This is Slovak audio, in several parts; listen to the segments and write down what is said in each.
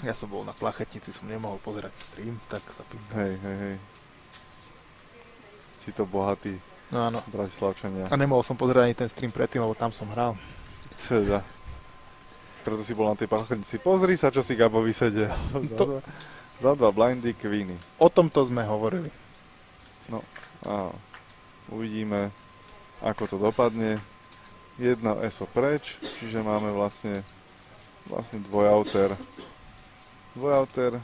Ja som bol na plachetnici, som nemohol pozerať stream, tak sa pýtam. Hej. Si to bohatý No áno. Bratislavčania. A nemohol som pozerať ani ten stream predtým, lebo tam som hral. Teda. Preto si bol na tej plachetnici. Pozri sa, čo si Gabo vysedel. Za 2 blindy Queeny. O tomto sme hovorili. No a uvidíme, ako to dopadne. Jedna ESO preč, čiže máme vlastne dvojauter. Dvojauter,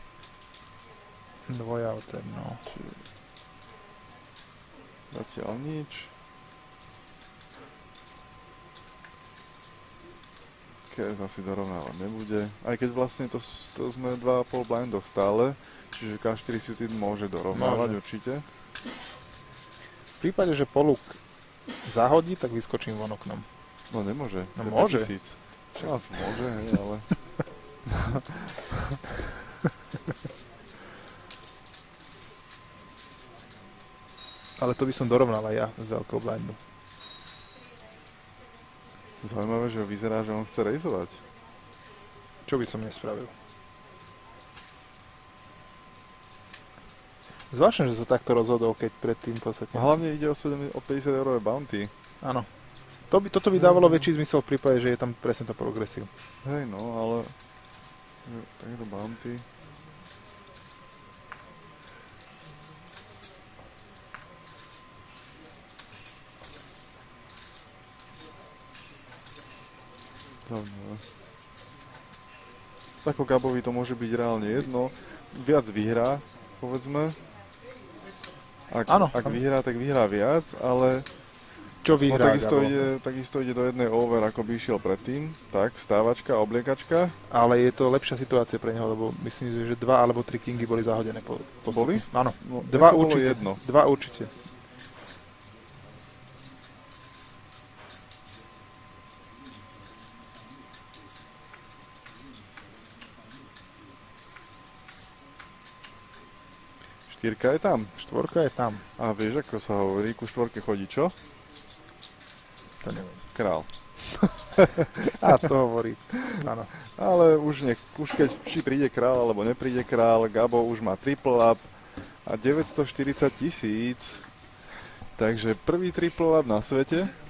no. Zatiaľ nič. Kes asi dorovnávať nebude. Aj keď vlastne to sme 2,5 blindoch stále, čiže K4 suited môže dorovnávať určite. V prípade, že poluk zahodí, tak vyskočím von oknom. No nemôže. No môže. Čas môže, hej, ale... Ale to by som dorovnal aj ja z veľkou blindu. Zaujímavé, že vyzerá, že on chce rejzovať. Čo by som nespravil? Zvláštne, že sa takto rozhodol, keď predtým v podstate... Hlavne ide o 50 eurové bounty. Áno. Toto by dávalo väčší zmysel v prípade, že je tam presne to progresiv. Hej, no, ale... Takéto bounty... Zaujímavé. Tako Gabovi to môže byť reálne jedno. Viac vyhrá, povedzme. Ak vyhrá, tak vyhrá viac, ale... Čo vyhrá takisto ide do jednej over, ako by išiel predtým. Tak, vstávačka, obliekačka. Ale je to lepšia situácia pre neho, lebo myslím si, že 2 alebo 3 kingy boli zahodené Boli? Áno, No, 2 určite. Jedno. 2 určite. Štyrka je tam. Štvorka je tam. A vieš, ako sa hovorí, ku štvorke chodí čo? To neviem. Král. A to hovorí, áno. Ale už keď či príde král, alebo nepríde král, Gabo už má triple up a 940 000. Takže prvý triple up na svete.